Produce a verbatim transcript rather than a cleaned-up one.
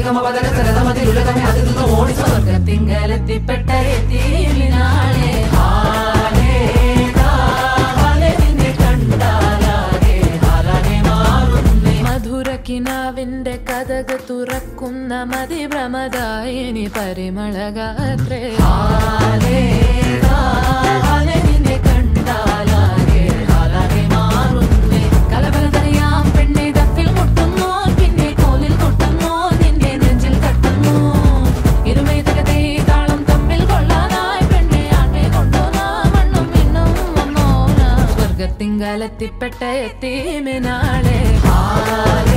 സ്വർഗത്തിങ്കലെത്തിപ്പെട്ട എത്തീമിനാളെ മധുരക്കിനാവിന്റെ കഥക് തുറക്കുന്ന മതിഭ്രമദായിനി പരിമളഗാത്രേ നിന്നെ കണ്ടാലാകെ ഹാലാകെ മാറുന്നേ കലബലതറിയാം പെണ്ണെ ദഫിൽ മുട്ടുന്നു പിന്നെ കോലിൽ കൊട്ടുന്നു നിന്റെ നെഞ്ചിൽ തട്ടുന്നു ഇരുമേ തകതേ താളം തമ്മിൽ കൊള്ളാനായി പെണ്ണെ ആൺമേ കൊണ്ടോനാ മണ്ണും മിണ്ണും വന്നോനാ സ്വർഗത്തിങ്കലെത്തിപ്പെട്ട എത്തീമിനാളെ